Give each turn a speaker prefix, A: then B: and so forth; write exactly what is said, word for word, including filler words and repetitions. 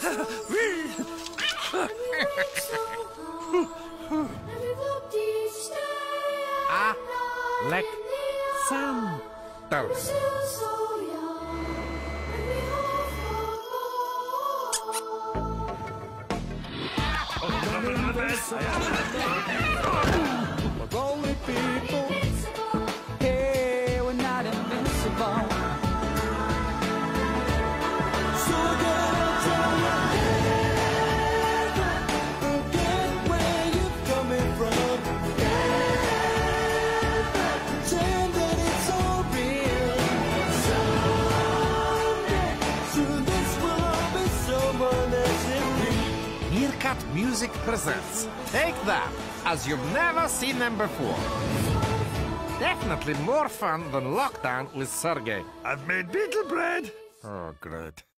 A: Alexander.
B: We're only people. Hey, we're not invincible. So gonna tell you, forget where you're coming from. Pretend that it's all real. Someday, soon this will all be someone that's in me.
A: Meerkat Music presents Take That, as you've never seen them before. Definitely more fun than Lockdown with Sergey.
C: I've made beetle bread.
A: Oh, great.